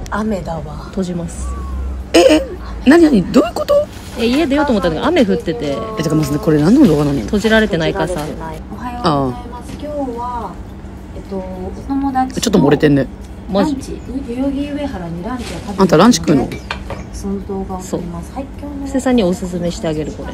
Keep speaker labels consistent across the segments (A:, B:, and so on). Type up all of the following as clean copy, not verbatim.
A: 雨だわ。
B: 閉じます。
A: 何どういうこと？
B: 家出ようと思ったんだけど雨降ってて。
A: てかまずこれ何の動画なの？
B: 閉じられてないからさ。
C: おはようございます。今日はお友達
A: ちょっと漏れてんね。
B: マジ？
C: 代々木上原にランチを食べて、
A: あんたランチ食うの？
C: その動画を撮ります。はい、今日の
B: 布施さんにおすすめしてあげるこれ。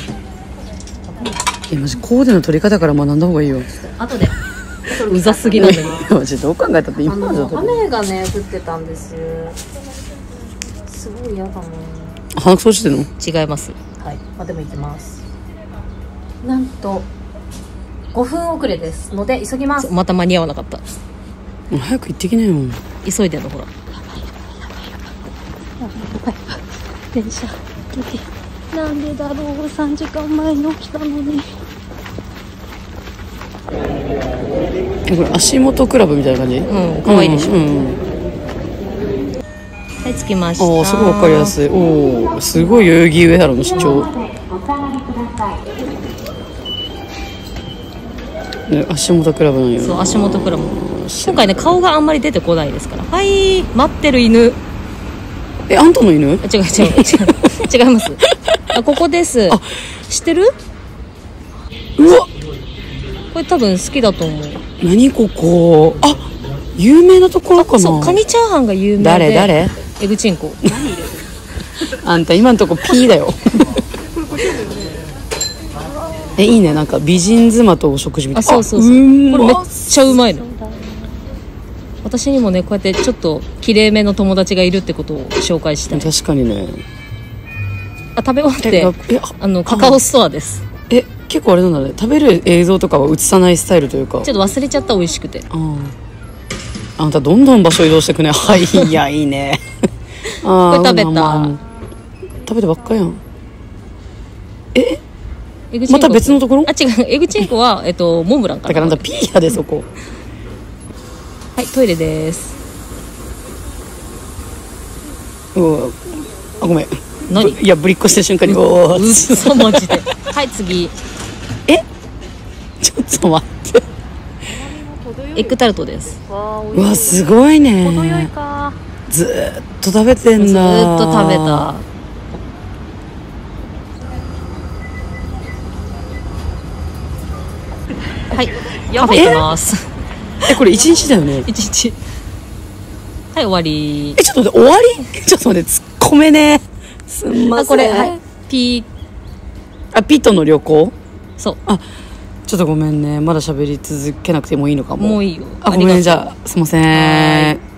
A: マジコーデの取り方から学んだ方がいいよ。
B: 後で。うざすぎなんだよ。
A: マジどう考えたって今の状態。
C: 雨がね降ってたんです。すごい嫌だな。
A: 鼻くそしてんの？
B: 違います。
C: はい、でも行きます。なんと5分遅れですので急ぎます。
B: また間に合わなかった。
A: 早く行ってきなよ。
B: 急いでんのほら。電車なんでだろう。3時間前に起きたのに。
A: これ足元クラブみたいな感じ？
B: うん、可愛いでしょ。はい、着きました。
A: ああ、すごいわかりやすい。おお、すごい代々木上原の主張。ね、足元クラブなんよ。
B: そう、足元クラブ。今回ね、顔があんまり出てこないですから。はい、待ってる犬。
A: あんたの犬？
B: 違います。ここです。知ってる？
A: うわ、
B: これ多分好きだと思う。
A: 何ここ？有名なところかな。
B: そう、カニチャーハンが有名で。
A: 誰？
B: エグチンコ。
A: あんた今のとこ P だよ。いいね、なんか美人妻とお食事みたいな。
B: そう。これめっちゃうまいの。私にもね、こうやってちょっと綺麗めの友達がいるってことを紹介したい。
A: 確かにね。
B: 食べ終わってカカオストアです。
A: 結構あれなんだね、食べる映像とかは映さないスタイルというか。
B: ちょっと忘れちゃった。美味しくて。
A: あんたどんどん場所移動してくね。はい、いや、いいね。
B: これ食べた。
A: 食べてばっかやん。
B: エグチンコ
A: また別のところ？
B: 違う、エグチンコはモンブランかな。
A: だからあんたピーヤでそこ。
B: はい、トイレです。
A: ごめん。
B: 何？
A: いや、ぶりっこした瞬間に
B: うっそマジで。はい、次。
A: ちょっと待って。
B: エッグタルトです。
A: うわ、すごいね。
B: 程よいか。
A: ずーっと食べてんだ。
B: ずーっと食べた。はい、カフェ行きます。
A: これ1日だよね。
B: 1日。はい、終わり。
A: ちょっと待って、終わり？ちょっと待って、突っ込めね。すんません。
B: これ、はい、ピ
A: トの旅行？
B: そう。
A: ちょっとごめんね、まだ喋り続けなくてもいいのかも。
B: もういいよ。
A: ごめん、じゃあすいません。